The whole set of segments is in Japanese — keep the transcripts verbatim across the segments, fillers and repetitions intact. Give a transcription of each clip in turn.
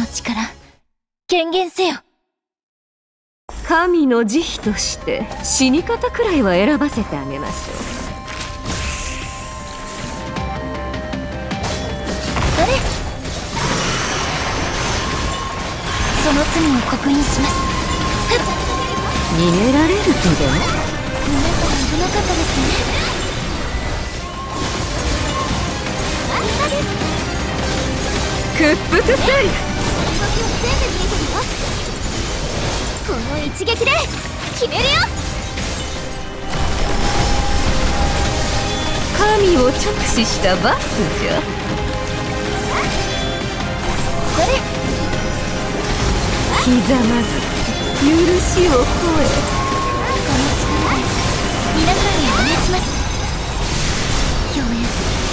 力権限せよ。 神の慈悲として死に方くらいは選ばせてあげましょう。 それ、その罪を刻印します。 逃げられるとでも？ 皆さん危なかったですね。 屈服せい。 この一撃で決めるよ。 神を直視した罰じゃ。 それ、 ひざまず許しを請え。 この力で皆さんにお願いします。共演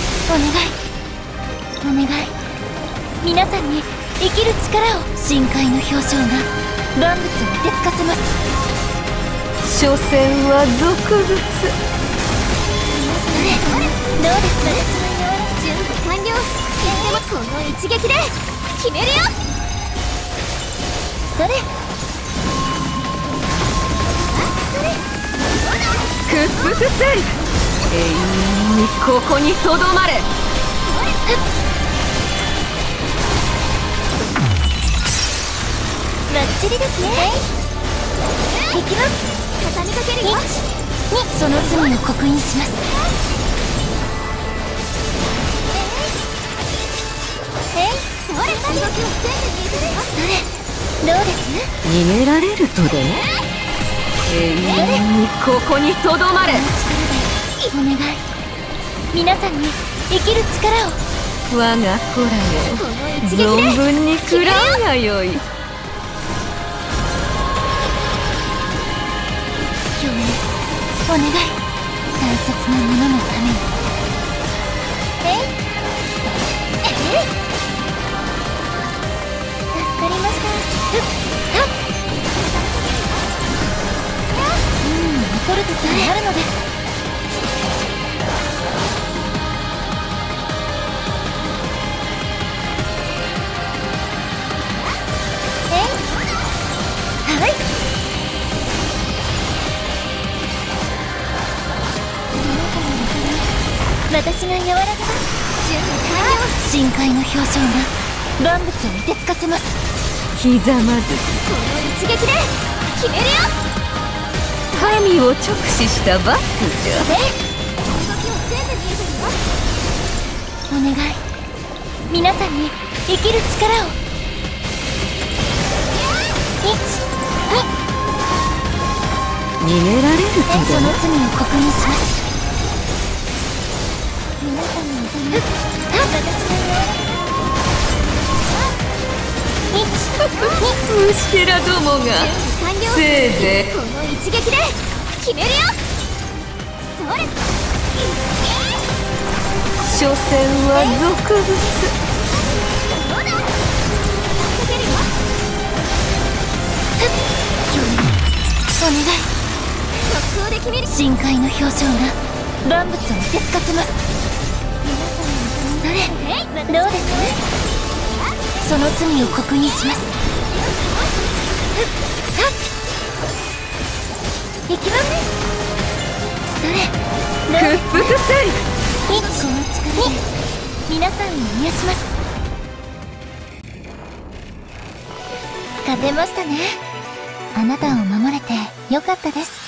お願いお願い。皆さんに生きる力を。深海の表彰が万物を凍てつかせます。 所詮は俗物。 それ、どうです？準備完了。この一撃で決めるよ。それ、 屈服せい。永遠にここにとどまれ。 バッチリですね。いきます。畳みかけるよ。いち、に、その罪を刻印します。えい、それ、動きを全部見せるよ。それ、どうです？ 逃げられるとでも？永遠にここにとどまれ。 お願い、皆さんに生きる力を。 我が子らよ、存分に食らうがよい。 お願い、大切なもののために。えい、えい、助かりました。ふっはっ、うん、残るとさえあるのです。えい、はい。私が和らげます。準備完了。深海の表彰が万物を凍てつかせます。 ひざまずこの一撃で決めるよ。 神を直視した罰じゃ。 お願い、皆さんに生きる力を。いち、 に、逃げられるとでも？ その罪を刻印します。皆さんのおため、 虫けらどもがせいぜいこの一撃で決めるよ。それ、 所詮は俗物。 そうだ、お願い、速攻で決める。深海の表彰が万物を凍てつかせます。それ、どうです？その罪を刻印します。いきます。それ、 屈服せい。 いち、この力で皆さんを癒します。勝てましたね。あなたを守れてよかったです。